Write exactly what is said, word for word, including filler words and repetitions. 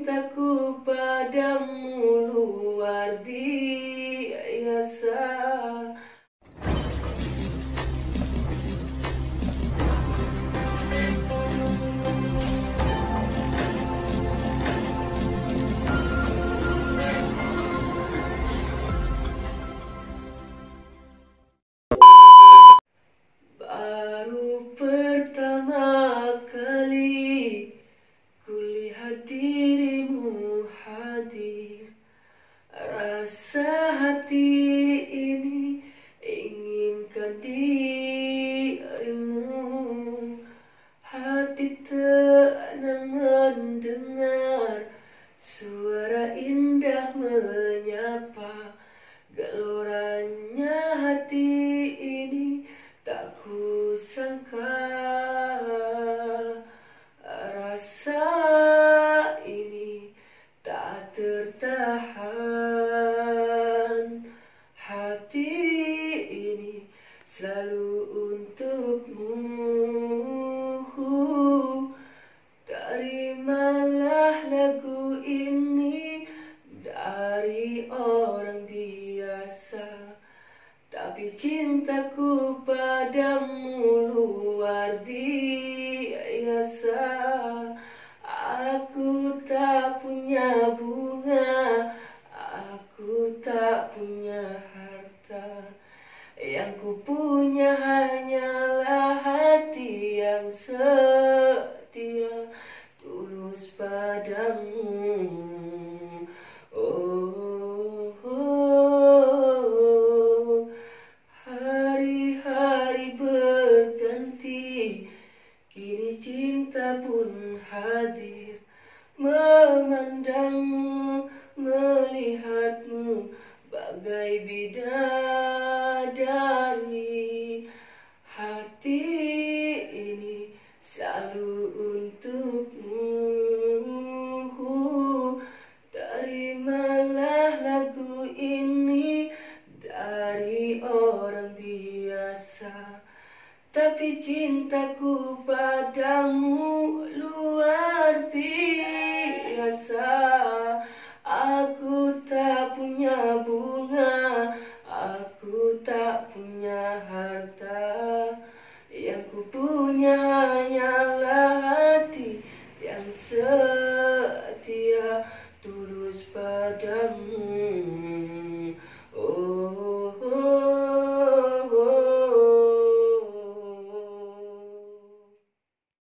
cintaku padamu luar biasa. Baru pertama kali kulihat dirimu hadir, rasa hati ini inginkan dirimu. Hati tenang mendengar suara indah menyapa, geloranya hati ini tak kusangka. Rasa ini tak tertahan, hati ini selalu untukmu. Terimalah lagu ini dari orang biasa, tapi cintaku padamu luar biasa. Aku tak punya bunga, aku tak punya harta, yang ku punya hanyalah hati yang setia, tulus padamu. Oh, oh. Hari-hari berganti, kini cinta pun hadir, memandangmu, melihatmu bagai bidadari. Hati ini selalu untukmu. Terimalah lagu ini dari orang biasa, tapi cintaku padamu